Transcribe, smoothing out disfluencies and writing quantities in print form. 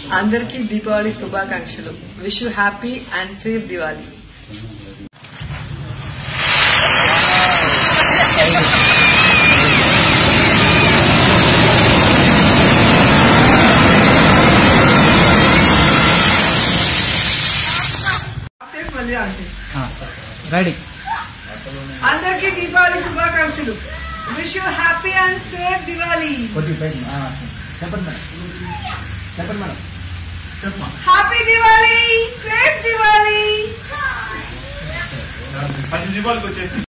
అందరికీ దీపావళి శుభాకాంక్షలు. Wish you happy and safe Diwali. Ready. అందరికీ దీపావళి శుభాకాంక్షలు. Wish you happy and safe Diwali. చెప్పండి madam. Happy Diwali, safe Diwali.